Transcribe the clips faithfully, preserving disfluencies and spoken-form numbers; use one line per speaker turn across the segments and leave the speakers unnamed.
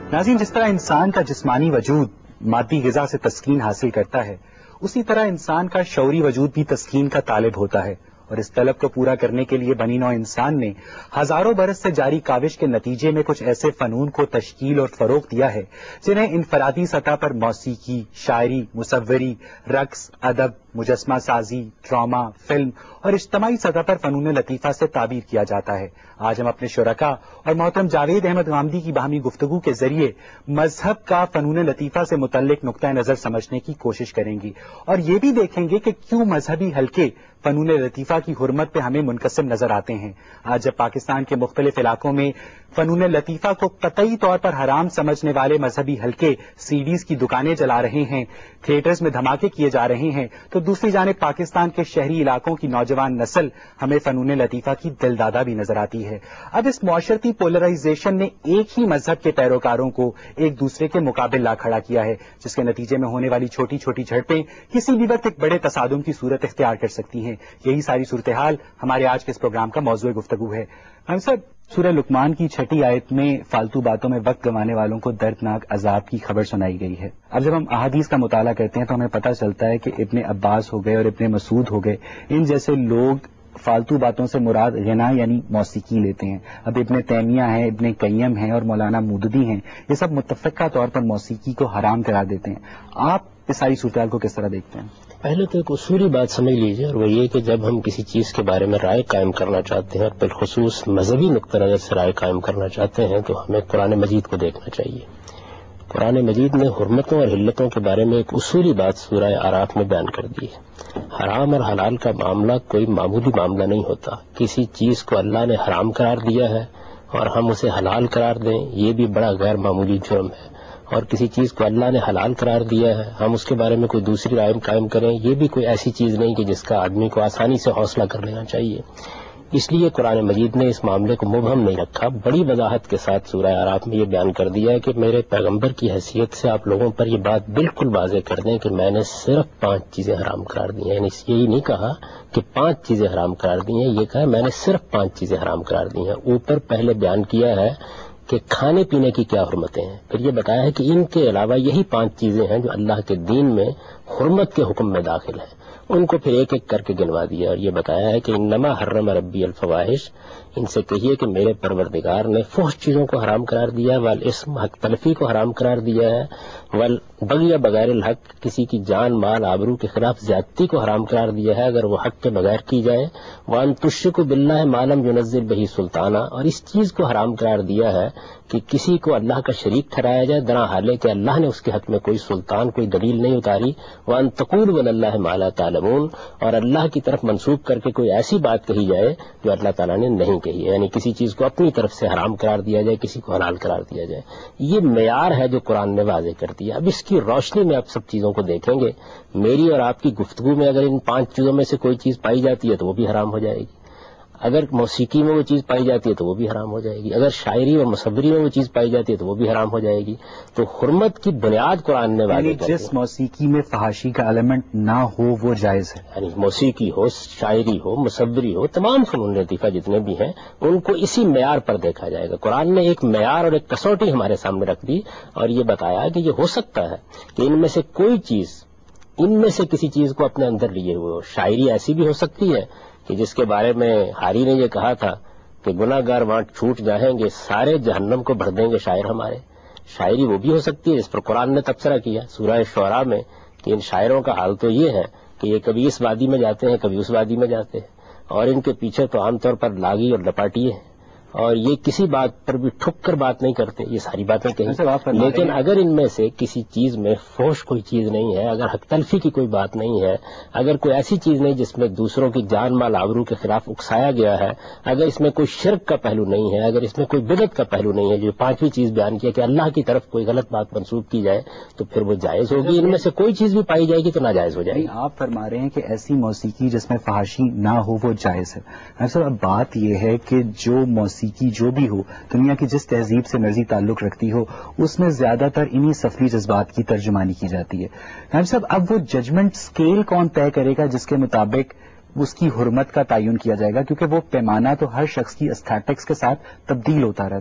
ناظرین، جس طرح انسان کا جسمانی وجود مادی غذا سے تسکین حاصل کرتا ہے، اسی طرح انسان کا شعوری وجود بھی تسکین کا طالب ہوتا ہے، اور اس طلب کو پورا کرنے کے لیے بنی نوع انسان نے ہزاروں برس سے جاری کاوش کے نتیجے میں کچھ ایسے فنون کو تشکیل اور فروغ دیا ہے جنہیں انفرادی سطح پر موسیقی، شاعری، مصوری، رقص، ادب، مجسمہ سازی، ڈرامہ، فلم اور اجتماعی سطح پر فنون لطیفہ سے تعبیر کیا جاتا ہے۔ آج ہم اپنے شرکاء اور محترم جاوید احمد غامدی کی باہمی گفتگو کے ذریعے مذہب کا فنون لطیفہ سے متعلق نقطہ نظر سمجھنے کی کوشش کریں گی، اور یہ بھی دیکھیں گے کہ کیوں مذہبی حلقے فنون لطیفہ کی حرمت پہ ہمیں منقسم نظر آتے ہیں۔ آج جب پاکستان کے مختلف علاقوں میں فنون لطیفہ کو قطعی طور پر حرام سمجھنے والے مذہبی حلقے سی ڈیز کی دکانیں جلا رہے ہیں، تھیٹرز میں دھماکے کیے جا رہے ہیں، تو دوسری جانب پاکستان کے شہری علاقوں کی نوجوان نسل ہمیں فنون لطیفہ کی دل دادا بھی نظر آتی ہے۔ اب اس معاشرتی پولرائزیشن نے ایک ہی مذہب کے پیروکاروں کو ایک دوسرے کے مقابل لا کھڑا کیا ہے، جس کے نتیجے میں ہونے والی چھوٹی چھوٹی جھڑپیں کسی بھی وقت ایک بڑے تصادم کی صورت اختیار کر سکتی ہیں۔ یہی ساری صورتحال ہمارے آج کے اس پروگرام کا موضوع گفتگو ہے۔ ہم سب سورہ لقمان کی چھٹی آیت میں فالتو باتوں میں وقت گنوانے والوں کو دردناک عذاب کی خبر سنائی گئی ہے۔ اب جب ہم احادیث کا مطالعہ کرتے ہیں تو ہمیں پتہ چلتا ہے کہ ابن عباس ہو گئے اور ابن مسعود ہو گئے، ان جیسے لوگ فالتو باتوں سے مراد غنا یعنی موسیقی لیتے ہیں۔ اب ابن تیمیہ ہیں، ابن قیم ہیں اور مولانا مودودی ہیں، یہ سب متفقہ طور پر موسیقی کو حرام قرار دیتے ہیں۔ آپ اس ساری صورتحال کو کس طرح دیکھتے ہیں؟
پہلے تو ایک اصولی بات سمجھ لیجیے، اور وہ یہ کہ جب ہم کسی چیز کے بارے میں رائے قائم کرنا چاہتے ہیں اور بالخصوص مذہبی نقطہ نظر سے رائے قائم کرنا چاہتے ہیں تو ہمیں قرآن مجید کو دیکھنا چاہیے۔ قرآن مجید نے حرمتوں اور حلتوں کے بارے میں ایک اصولی بات سورہ اعراف میں بیان کر دی ہے۔ حرام اور حلال کا معاملہ کوئی معمولی معاملہ نہیں ہوتا۔ کسی چیز کو اللہ نے حرام قرار دیا ہے اور ہم اسے حلال قرار دیں، یہ بھی بڑا غیر معمولی جرم ہے، اور کسی چیز کو اللہ نے حلال قرار دیا ہے ہم اس کے بارے میں کوئی دوسری رائے قائم کریں، یہ بھی کوئی ایسی چیز نہیں کہ جس کا آدمی کو آسانی سے حوصلہ کر لینا چاہیے۔ اس لیے قرآن مجید نے اس معاملے کو مبہم نہیں رکھا، بڑی وضاحت کے ساتھ سورہ اعراف میں یہ بیان کر دیا ہے کہ میرے پیغمبر کی حیثیت سے آپ لوگوں پر یہ بات بالکل واضح کر دیں کہ میں نے صرف پانچ چیزیں حرام قرار دی ہیں، یعنی یہی نہیں کہا کہ پانچ چیزیں حرام قرار دی ہیں، یہ کہا میں نے صرف پانچ چیزیں حرام قرار دی ہیں۔ اوپر پہلے بیان کیا ہے کہ کھانے پینے کی کیا حرمتیں ہیں، پھر یہ بتایا ہے کہ ان کے علاوہ یہی پانچ چیزیں ہیں جو اللہ کے دین میں حرمت کے حکم میں داخل ہیں، ان کو پھر ایک ایک کر کے گنوا دیا، اور یہ بتایا ہے کہ انما حرم ربی الفواحش، ان سے کہیے کہ میرے پروردگار نے فحش چیزوں کو حرام قرار دیا ہے، والاسم حق تلفی کو حرام قرار دیا ہے، والبغی بغیر الحق، کسی کی جان مال آبرو کے خلاف زیادتی کو حرام قرار دیا ہے اگر وہ حق کے بغیر کی جائے، وان تشرکوا باللہ ما لم ینزل بہ سلطانہ، اور اس چیز کو حرام قرار دیا ہے کہ کسی کو اللہ کا شریک ٹھہرایا جائے درا حالے کہ اللہ نے اس کے حق میں کوئی سلطان کوئی دلیل نہیں اتاری، وان تقولوا علی اللہ ما لا تعلمون، اور اللہ کی طرف منسوب کر کے کوئی ایسی بات کہی جائے جو اللہ تعالیٰ نے نہیں کہی ہے، یعنی کسی چیز کو اپنی طرف سے حرام قرار دیا جائے، کسی کو حلال قرار دیا جائے۔ یہ معیار ہے جو قرآن نے واضح کر دیا۔ اب اس کی روشنی میں آپ سب چیزوں کو دیکھیں گے، میری اور آپ کی گفتگو میں اگر ان پانچ چیزوں میں سے کوئی چیز پائی جاتی ہے تو وہ بھی حرام ہو جائے گی، اگر موسیقی میں وہ چیز پائی جاتی ہے تو وہ بھی حرام ہو جائے گی، اگر شاعری اور مصوری میں وہ چیز پائی جاتی ہے تو وہ بھی حرام ہو جائے گی۔ تو حرمت کی بنیاد قرآن نے واضح کر دی۔
جس موسیقی میں فحاشی کا ایلیمنٹ نہ ہو وہ جائز ہے،
یعنی موسیقی ہو، شاعری ہو، مصوری ہو، تمام فنون لطیفہ جتنے بھی ہیں ان کو اسی معیار پر دیکھا جائے گا۔ قرآن نے ایک معیار اور ایک کسوٹی ہمارے سامنے رکھ دی اور یہ بتایا کہ یہ ہو سکتا ہے کہ ان میں سے کوئی چیز ان میں سے کسی چیز کو اپنے اندر لیے ہوئے ہو۔ شاعری ایسی بھی ہو سکتی ہے کہ جس کے بارے میں ہاری نے یہ کہا تھا کہ گناہ گار وہاں چھوٹ جائیں گے، سارے جہنم کو بھر دیں گے شاعر ہمارے۔ شاعری وہ بھی ہو سکتی ہے جس پر قرآن نے تبصرہ کیا سورہ شعراء میں کہ ان شاعروں کا حال تو یہ ہے کہ یہ کبھی اس وادی میں جاتے ہیں کبھی اس وادی میں جاتے ہیں، اور ان کے پیچھے تو عام طور پر لاگی اور لپاٹیے ہیں، اور یہ کسی بات پر بھی ٹھک کر بات نہیں کرتے، یہ ساری باتیں کہیں۔ لیکن اگر ان میں سے کسی چیز میں فحش کوئی چیز نہیں ہے، اگر حق تلفی کی کوئی بات نہیں ہے، اگر کوئی ایسی چیز نہیں جس میں دوسروں کی جان مال آبرو کے خلاف اکسایا گیا ہے، اگر اس میں کوئی شرک کا پہلو نہیں ہے، اگر اس میں کوئی بدعت کا پہلو نہیں ہے، جو پانچویں چیز بیان کیا کہ اللہ کی طرف کوئی غلط بات منسوب کی جائے تو پھر وہ جائز ہوگی۔ ان میں سے کوئی چیز بھی پائی جائے گی تو ناجائز ہو جائے گی۔
آپ فرما رہے ہیں کہ ایسی موسیقی جس میں فحاشی نہ ہو وہ جائز ہے۔ اصل اب بات یہ ہے کہ جو موسیقی جو بھی ہو، دنیا کی جس تہذیب سے مرضی تعلق رکھتی ہو، اس میں زیادہ تر انہی سفلی جذبات کی ترجمانی کی جاتی ہے۔ نائب صاحب، اب وہ ججمنٹ سکیل کون طے کرے گا جس کے مطابق اس کی حرمت کا تعین کیا جائے گا، کیونکہ وہ پیمانہ تو ہر شخص کی استھیٹکس کے ساتھ تبدیل ہوتا رہتا ہے۔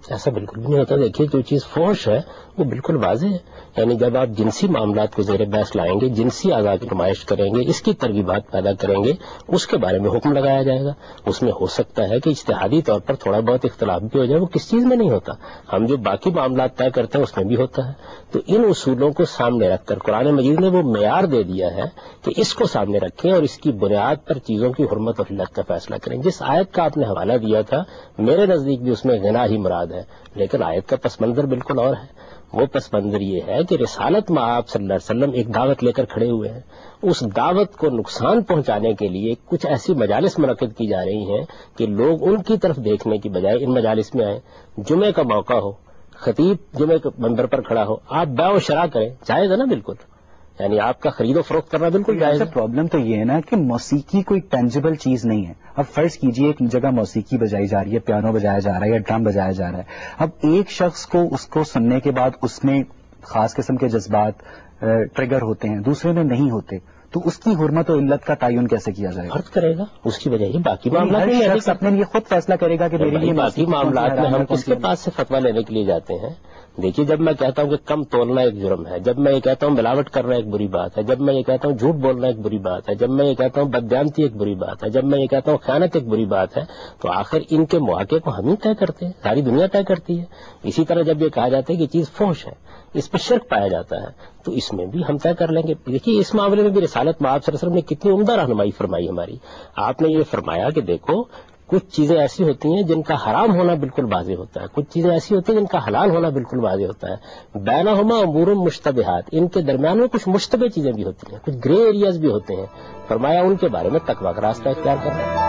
ایسا بالکل بھی نہیں ہوتا. دیکھیے جو چیز فحش ہے وہ بالکل واضح ہے. یعنی جب آپ جنسی معاملات کو زیر بحث لائیں گے، جنسی اعضاء کی نمائش کریں گے، اس کی ترغیبات پیدا کریں گے، اس کے بارے میں حکم لگایا جائے گا. اس میں ہو سکتا ہے کہ اجتہادی طور پر تھوڑا بہت اختلاف بھی ہو جائے. وہ کس چیز میں نہیں ہوتا؟ ہم جو باقی معاملات طے کرتے ہیں اس میں بھی ہوتا ہے. تو ان اصولوں کو سامنے رکھ کر قرآن مجید نے وہ معیار دے دیا ہے کہ اس کو سامنے رکھیں اور اس کی بنیاد پر چیزوں کی حرمت اور علت کا فیصلہ کریں. جس آیت کا آپ نے حوالہ دیا تھا میرے نزدیک بھی اس میں غنا ہی مراد ہے، لیکن آیت کا پس منظر بالکل اور ہے. وہ پس منظر یہ ہے کہ رسالت میں آپ صلی اللہ علیہ وسلم ایک دعوت لے کر کھڑے ہوئے ہیں. اس دعوت کو نقصان پہنچانے کے لیے کچھ ایسی مجالس منعقد کی جا رہی ہیں کہ لوگ ان کی طرف دیکھنے کی بجائے ان مجالس میں آئیں. جمعے کا موقع ہو، خطیب جمعے کے منبر پر کھڑا ہو، آپ بیع و شراء کریں، جائز ہے نا؟ بالکل. یعنی آپ کا خرید و فروخت کرنا بالکل جائز ہے.
پرابلم تو یہ ہے نا کہ موسیقی کوئی ٹینجیبل چیز نہیں ہے. اب فرض کیجئے ایک جگہ موسیقی بجائی جا رہی ہے، پیانو بجایا جا رہا ہے یا ڈرم بجایا جا رہا ہے. اب ایک شخص کو اس کو سننے کے بعد اس میں خاص قسم کے جذبات ٹریگر ہوتے ہیں، دوسرے میں نہیں ہوتے، تو اس کی حرمت و علت کا تعین کیسے کیا جائے گا؟
فرض کرے گا اس کی وجہ یہ باقی معاملات میں
شخص اپنے لیے خود فیصلہ کرے گا کہ میرے لیے
باقی معاملات میں ہم کس کے پاس سے فتویٰ لینے کے لیے جاتے ہیں؟ دیکھیے جب میں کہتا ہوں کہ کم تولنا ایک جرم ہے، جب میں یہ کہتا ہوں ملاوٹ کرنا ایک بری بات ہے، جب میں یہ کہتا ہوں جھوٹ بولنا ایک بری بات ہے، جب میں یہ کہتا ہوں بددیانتی ایک بری بات ہے، جب میں یہ کہتا ہوں خیانت ایک بری بات ہے، تو آخر ان کے مواقع کو ہم ہی طے کرتے ہیں، ساری دنیا طے کرتی ہے. اسی طرح جب یہ کہا جاتا ہے کہ چیز فحش ہے، اس پہ شرک پایا جاتا ہے، تو اس میں بھی ہم طے کر لیں گے. دیکھیے اس معاملے میں بھی رسالت مآب صلی اللہ علیہ وسلم نے کتنی عمدہ رہنمائی فرمائی ہماری. آپ نے یہ فرمایا کہ دیکھو کچھ چیزیں ایسی ہوتی ہیں جن کا حرام ہونا بالکل واضح ہوتا ہے، کچھ چیزیں ایسی ہوتی ہیں جن کا حلال ہونا بالکل واضح ہوتا ہے. بینہما امور مشتبہات، ان کے درمیان میں کچھ مشتبہ چیزیں بھی ہوتی ہیں، کچھ گرے ایریاز بھی ہوتے ہیں. فرمایا ان کے بارے میں تقویٰ کا راستہ اختیار کرنا ہے.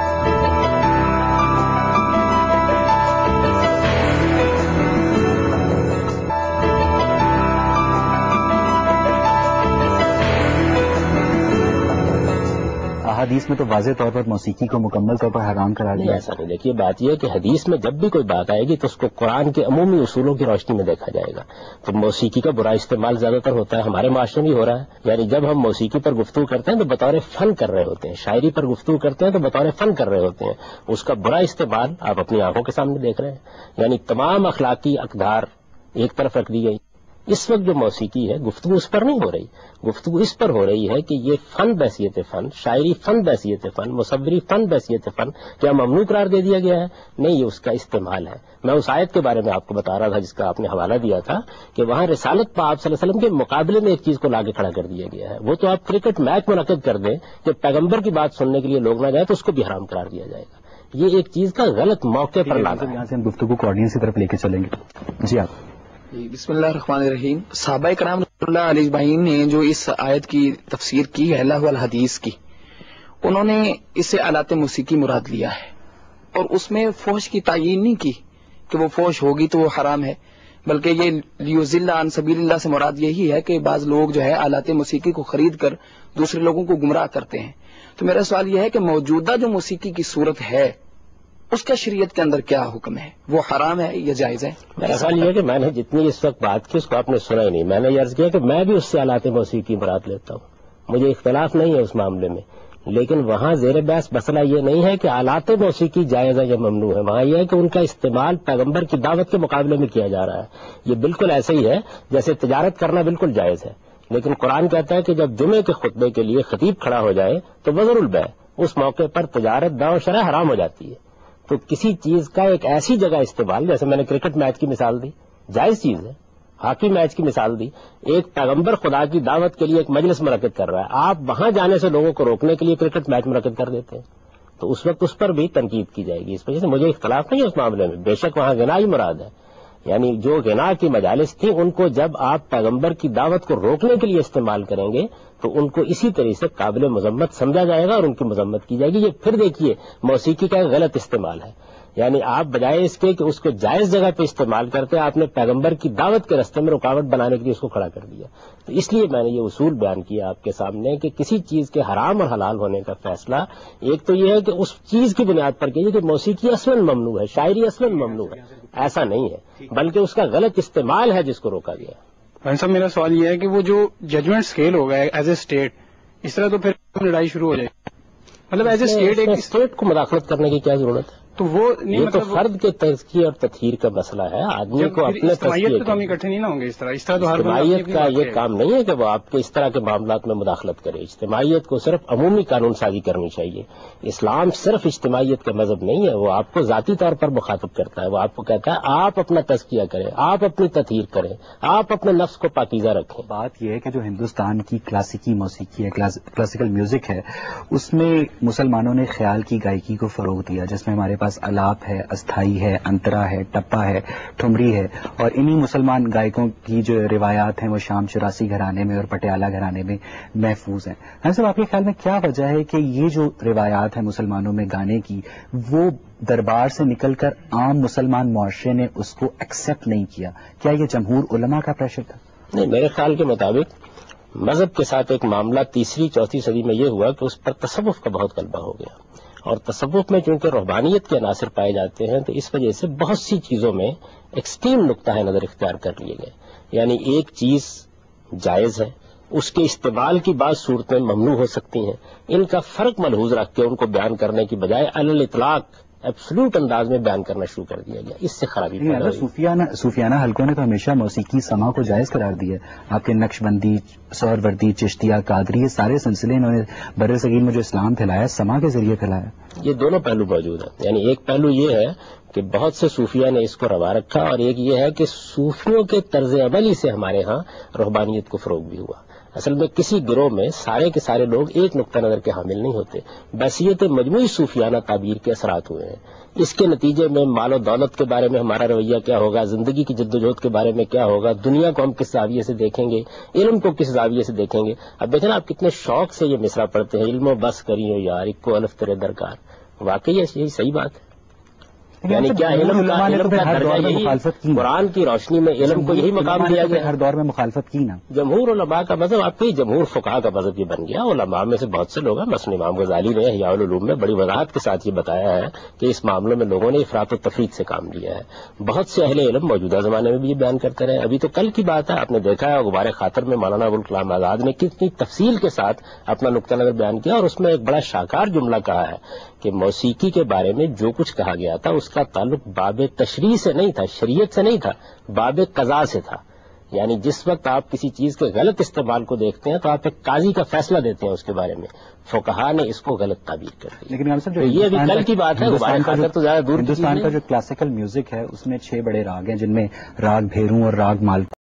حدیث میں تو واضح طور پر موسیقی کو مکمل طور پر حرام قرار دیا.
ایسا نہیں. دیکھیے بات یہ ہے کہ حدیث میں جب بھی کوئی بات آئے گی تو اس کو قرآن کے عمومی اصولوں کی روشنی میں دیکھا جائے گا. تو موسیقی کا برا استعمال زیادہ تر ہوتا ہے، ہمارے معاشرے میں بھی ہو رہا ہے. یعنی جب ہم موسیقی پر گفتگو کرتے ہیں تو بطور فن کر رہے ہوتے ہیں، شاعری پر گفتگو کرتے ہیں تو بطور فن کر رہے ہوتے ہیں. اس کا برا استعمال آپ اپنی آنکھوں کے سامنے دیکھ رہے ہیں. یعنی تمام اخلاقی اقدار ایک طرف رکھ دی گئی. اس وقت جو موسیقی ہے گفتگو اس پر نہیں ہو رہی، گفتگو اس پر ہو رہی ہے کہ یہ فن بحیثیت فن، شاعری فن بحیثیت فن، مصوری فن بحیثیت فن کیا ممنوع قرار دے دیا گیا ہے؟ نہیں، یہ اس کا استعمال ہے. میں اس آیت کے بارے میں آپ کو بتا رہا تھا جس کا آپ نے حوالہ دیا تھا کہ وہاں رسالت پاک صلی اللہ علیہ وسلم کے مقابلے میں ایک چیز کو لاگے کھڑا کر دیا گیا ہے. وہ تو آپ کرکٹ میچ منعقد کر دیں کہ پیغمبر کی بات سننے کے لیے لوگ نہ جائیں تو اس کو بھی حرام قرار دیا جائے گا. یہ ایک چیز کا غلط موقع پر لانا ہے.
یہاں سے ہم گفتگو کو آڈینس کی طرف لے کے چلیں گے. جی آپ.
بسم اللہ الرحمن الرحیم. صحابہ کرام رضی اللہ علیہ اجمعین نے جو اس آیت کی تفسیر کی ہے اللہ والحدیث کی، انہوں نے اسے آلات موسیقی مراد لیا ہے اور اس میں فحش کی تعیین نہیں کی کہ وہ فحش ہوگی تو وہ حرام ہے، بلکہ یہ لیضل عن سبیل اللہ سے مراد یہی ہے کہ بعض لوگ جو ہے آلات موسیقی کو خرید کر دوسرے لوگوں کو گمراہ کرتے ہیں. تو میرا سوال یہ ہے کہ موجودہ جو موسیقی کی صورت ہے اس کا شریعت کے اندر کیا حکم ہے؟ وہ حرام ہے یا جائز ہے؟
میرا سوال یہ ہے کہ میں نے جتنی اس وقت بات کی اس کو آپ نے سنا ہی نہیں. میں نے یہ عرض کیا کہ میں بھی اس سے آلات موسیقی مراد لیتا ہوں، مجھے اختلاف نہیں ہے اس معاملے میں، لیکن وہاں زیر بحث مسئلہ یہ نہیں ہے کہ آلات موسیقی جائز ہے یا ممنوع ہے. وہاں یہ ہے کہ ان کا استعمال پیغمبر کی دعوت کے مقابلے میں کیا جا رہا ہے. یہ بالکل ایسے ہی ہے جیسے تجارت کرنا بالکل جائز ہے، لیکن قرآن کہتا ہے کہ جب جمعے کے خطبے کے لیے خطیب کھڑا ہو جائے تو وزر البیع، اس موقع پر تجارت بیع و شرع حرام ہو جاتی ہے. تو کسی چیز کا ایک ایسی جگہ استعمال، جیسے میں نے کرکٹ میچ کی مثال دی، جائز چیز ہے. ہاکی میچ کی مثال دی، ایک پیغمبر خدا کی دعوت کے لیے ایک مجلس منعقد کر رہا ہے، آپ وہاں جانے سے لوگوں کو روکنے کے لیے کرکٹ میچ منعقد کر دیتے ہیں، تو اس وقت اس پر بھی تنقید کی جائے گی. اس وجہ سے مجھے اختلاف نہیں ہے اس معاملے میں. بے شک وہاں غنا ہی مراد ہے. یعنی جو غنا کی مجالس تھیں ان کو جب آپ پیغمبر کی دعوت کو روکنے کے لیے استعمال کریں گے تو ان کو اسی طریقے سے قابل مذمت سمجھا جائے گا اور ان کی مذمت کی جائے گی. یہ پھر دیکھیے موسیقی کا ایک غلط استعمال ہے. یعنی آپ بجائے اس کے کہ اس کو جائز جگہ پہ استعمال کرتے آپ نے پیغمبر کی دعوت کے راستے میں رکاوٹ بنانے کے لیے اس کو کھڑا کر دیا. تو اس لیے میں نے یہ اصول بیان کیا آپ کے سامنے کہ کسی چیز کے حرام اور حلال ہونے کا فیصلہ ایک تو یہ ہے کہ اس چیز کی بنیاد پر کیجیے کہ موسیقی اصلاً ممنوع ہے، شاعری اصلاً ممنوع ہے، ایسا نہیں ہے، بلکہ اس کا غلط استعمال ہے جس کو روکا گیا.
بھائی صاحب میرا سوال یہ ہے کہ وہ جو ججمنٹ اسکیل ہوگا ایز اے اسٹیٹ، اس طرح تو پھر لڑائی شروع ہو جائے گی. مطلب ایز اے اسٹیٹ ایک
اسٹیٹ کو مداخلت کرنے کی کیا ضرورت ہے؟
تو وہ نہیں
یہ تو
مطلب
فرد کے تزکیے اور تطہیر کا مسئلہ ہے. آدمی کو اپنے
اجتماعیت پہ تو ہم اکٹھے نہیں نہ ہوں گے اس طرح اس طرح تو ہر بندہ
اجتماعیت
اپنی
کا
اپنی بات
یہ کام نہیں ہے کہ وہ آپ کے اس طرح کے معاملات میں مداخلت کرے. اجتماعیت کو صرف عمومی قانون سازی کرنی چاہیے. اسلام صرف اجتماعیت کا مذہب نہیں ہے, وہ آپ کو ذاتی طور پر مخاطب کرتا ہے. وہ آپ کو کہتا ہے آپ اپنا تزکیہ کریں, آپ اپنی تطہیر کریں, آپ اپنے نفس کو پاکیزہ رکھیں.
بات یہ ہے کہ جو ہندوستان کی کلاسیکی موسیقی ہے, کلاسیکل میوزک ہے, اس میں مسلمانوں نے خیال کی گائیکی کو فروغ دیا, جس میں ہمارے پاس الاپ ہے, استھائی ہے, انترا ہے, ٹپا ہے, ٹھمری ہے, اور انہی مسلمان گائکوں کی جو روایات ہیں وہ شام چوراسی گھرانے میں اور پٹیالہ گھرانے میں محفوظ ہیں. ہاں صاحب, آپ کے خیال میں کیا وجہ ہے کہ یہ جو روایات ہیں مسلمانوں میں گانے کی, وہ دربار سے نکل کر عام مسلمان معاشرے نے اس کو ایکسپٹ نہیں کیا؟ کیا یہ جمہور علماء کا پریشر تھا؟
نہیں, میرے خیال کے مطابق مذہب کے ساتھ ایک معاملہ تیسری چوتھی صدی میں یہ ہوا کہ اس پر تصوف کا بہت غلبہ ہو گیا, اور تصوف میں چونکہ روحانیت کے عناصر پائے جاتے ہیں تو اس وجہ سے بہت سی چیزوں میں ایکسٹریم نقطہ نظر اختیار کر لیے گئے. یعنی ایک چیز جائز ہے, اس کے استعمال کی بعض صورتیں ممنوع ہو سکتی ہیں, ان کا فرق ملحوظ رکھ کے ان کو بیان کرنے کی بجائے علی الاطلاق ایبسلوٹ انداز میں بیان کرنا شروع کر دیا گیا. اس سے خرابی پیدا ہوئی.
صوفیانہ صوفیانہ حلقوں نے تو ہمیشہ موسیقی سما کو جائز قرار دیا. آپ کے نقش بندی, سہروردی, چشتیہ, قادری, یہ سارے سلسلے انہوں نے بر صغیر میں جو اسلام پھیلایا سما کے ذریعے پھیلایا.
یہ دونوں پہلو موجود ہیں. یعنی ایک پہلو یہ ہے کہ بہت سے صوفیہ نے اس کو روا رکھا, اور ایک یہ ہے کہ صوفیوں کے طرز عملی سے ہمارے ہاں روحانیت کو فروغ بھی ہوا. اصل میں کسی گروہ میں سارے کے سارے لوگ ایک نقطہ نظر کے حامل نہیں ہوتے, بحثیت مجموعی صوفیانہ تعبیر کے اثرات ہوئے ہیں. اس کے نتیجے میں مال و دولت کے بارے میں ہمارا رویہ کیا ہوگا, زندگی کی جدوجہد کے بارے میں کیا ہوگا, دنیا کو ہم کس زاویے سے دیکھیں گے, علم کو کس زاویے سے دیکھیں گے. اب دیکھیں نا آپ کتنے شوق سے یہ مصرع پڑھتے ہیں, علم و بس کریو یار اکو الف تیرے درکار. واقعی یہی صحیح بات ہے. یعنی کیا علم کا علم کا درجہ یہی قرآن کی روشنی میں علم کو یہی مقام دیا گیا؟
ہر دور میں مخالفت کی نا.
جمہور علماء کا مذہب آپ کے جمہور فقہاء کا مذہب یہ بن گیا. علماء میں سے بہت سے لوگ ہیں, مثلا امام غزالی نے احیاء العلوم میں بڑی وضاحت کے ساتھ یہ بتایا ہے کہ اس معاملے میں لوگوں نے افراط و تفریط سے کام لیا ہے. بہت سے اہل علم موجودہ زمانے میں بھی یہ بیان کرتے رہے. ابھی تو کل کی بات ہے, آپ نے دیکھا ہے غبار خاطر میں مولانا ابوالکلام آزاد نے کتنی تفصیل کے ساتھ اپنا نقطہ نظر بیان کیا, اور اس میں ایک بڑا شاہکار جملہ کہا ہے کہ موسیقی کے بارے میں جو کچھ کہا گیا تھا اس کا تعلق باب تشریع سے نہیں تھا, شریعت سے نہیں تھا, باب قضاء سے تھا. یعنی جس وقت آپ کسی چیز کے غلط استعمال کو دیکھتے ہیں تو آپ ایک قاضی کا فیصلہ دیتے ہیں اس کے بارے میں. فقہاء نے اس کو غلط تعبیر کر دی.
لیکن تو
یہ ابھی کل کی بات ہے. تو زیادہ دور
ہندوستان کا جو کلاسیکل میوزک ہے اس میں چھ بڑے راگ ہیں, جن میں راگ بھیروں اور راگ مال